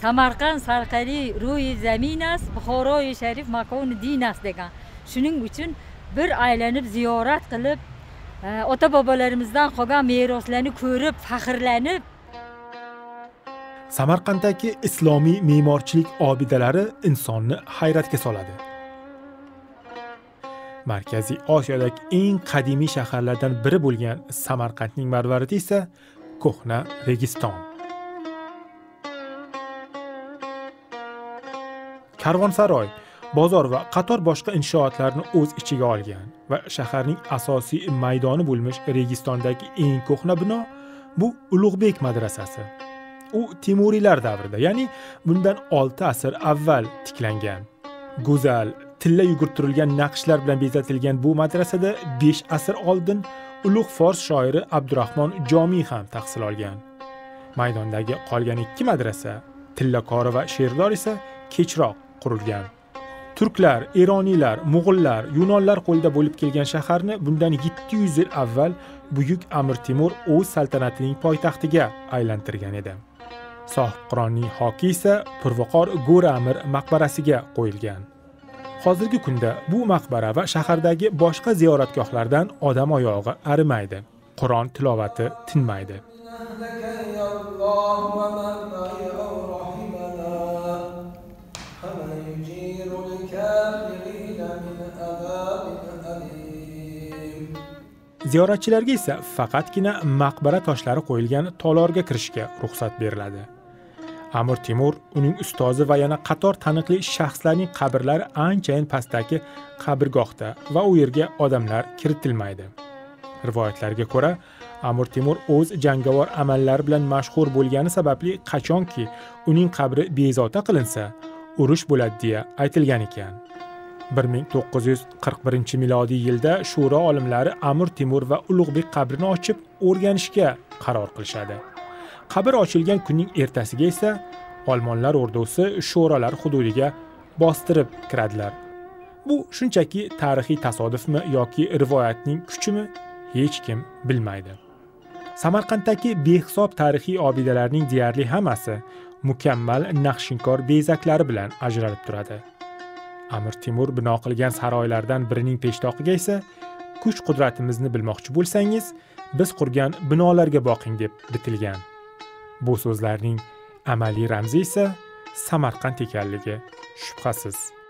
Samarqand sarqari ro'yi zamin است Buxoroy sharif makon din است degan. Shuning uchun bir aylanib ziyorat qilib, ota bobolarimizdan qolgan meroslarni ko'rib, faxrlanib. Samarqanddagi islomiy me'morchilik obidalari insonni hayratga soladi. Markaziy Osiyodagi eng qadimiy shaharlardan biri bo'lgan Samarqandning marvaridi esa ko'hna Registon. Karvonsaroy, bozor va qator boshqa inshootlarni o'z ichiga olgan va shaharning asosiy maydoni bo'lmish Registondagi eng ko'hna bino bu Ulug'bek madrasasi. U Temuriylar davrida, ya'ni bundan 6 asr avval tiklangan. Go'zal, tilla yugurtirilgan naqshlar bilan bezatilgan bu madrasada 5 asr oldin ulug' fors shoiri Abdurahmon Jomiy ham tahsil olgan. Maydondagi qolgan 2 madrasa, Tillakori va Sherdor esa kechroq qurilgan. Turklar, Eroniylar, Mo'g'ullar, Yunonlar qo'lida bo'lib kelgan shaharni bundan 700 yil avval buyuk Amir Temur o'z saltanatining poytaxtiga aylantirgan edi. Sohibqironning hoki esa Purvaqor Go'ra Amir maqbarasiga qo'yilgan. Hozirgi kunda bu maqbara va shahardagi boshqa ziyoratgohlardan odam oyog'i arimaydi. Qur'on tilovati tinmaydi. Ziyoratchilarga esa faqatgina maqbara toshlari qo'yilgan tolorga kirishga ruxsat beriladi. Amir Temur, uning ustozi va yana qator taniqli shaxslarning qabrlari anchayin pastdagi qabrgohda va u yerga odamlar kiritilmaydi. Rivoyatlarga ko'ra, Amir Temur o'z jangovar amallari bilan mashhur bo'lgani sababli qachonki uning qabri bezovta qilinsa, urush bo'ladi deya aytilgan ekan. 1941-milodiy yilda Shuro olimlari Amir Temur va Ulug'bek qabrini ochib o'rganishga qaror qilishadi. Qabr ochilgan kunning ertasiga esa olmonlar ordusi sho'rolar hududiga bostirib kiradilar. Bu shunchaki tarixiy tasodifmi yoki rivoyatning kuchimi hech kim bilmaydi. Samarqanddagi behisob tarixiy obidalarning deyarli hammasi mukammal naqshinkor bezaklari bilan ajralib turadi. Amir Temur bino qilgan saroylardan birining peshtoqiga esa kuch-qudratimizni bilmoqchi bo'lsangiz, biz qurgan binolarga boqing deb bitilgan. Bu so'zlarning amaliy ramzi esa Samarqand ekanligi shubhasiz.